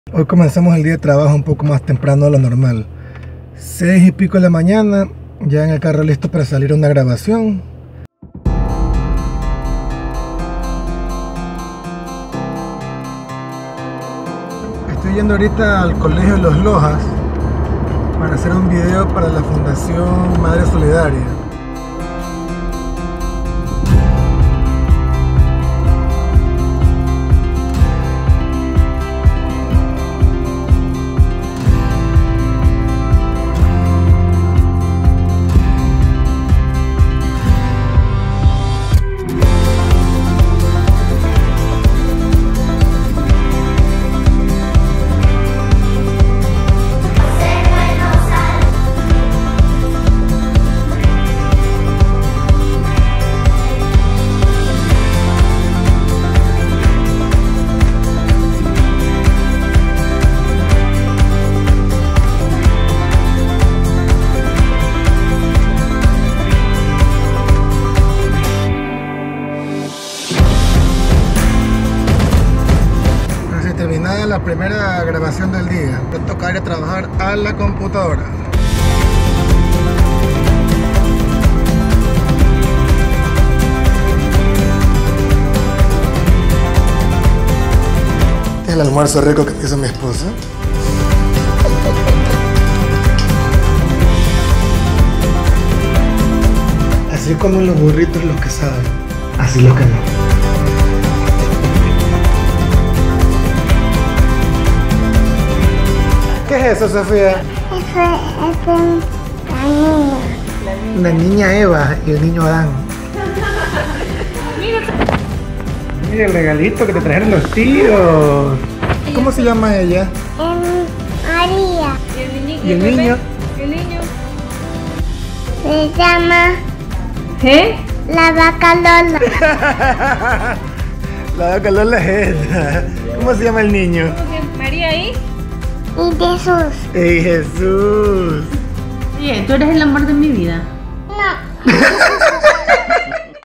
Hoy comenzamos el día de trabajo un poco más temprano de lo normal. 6 y pico de la mañana, ya en el carro listo para salir a una grabación. Estoy yendo ahorita al colegio de Los Lojas para hacer un video para la Fundación Madre Solidaria. Terminada la primera grabación del día, me toca ir a trabajar a la computadora. Este es el almuerzo rico que hizo mi esposa. Así como los burritos los que saben, así los que no. ¿Qué es eso, Sofía? Eso es la niña. La niña Eva y el niño Adán. Mira el regalito que te trajeron los tíos. ¿Cómo se llama ella? María. ¿Y el niño? El niño. Se llama la vaca Lola. La vaca Lola es esta. ¿Cómo se llama el niño? María ahí. Y Jesús. ¡Ey, Jesús! Oye, tú eres el amor de mi vida. No.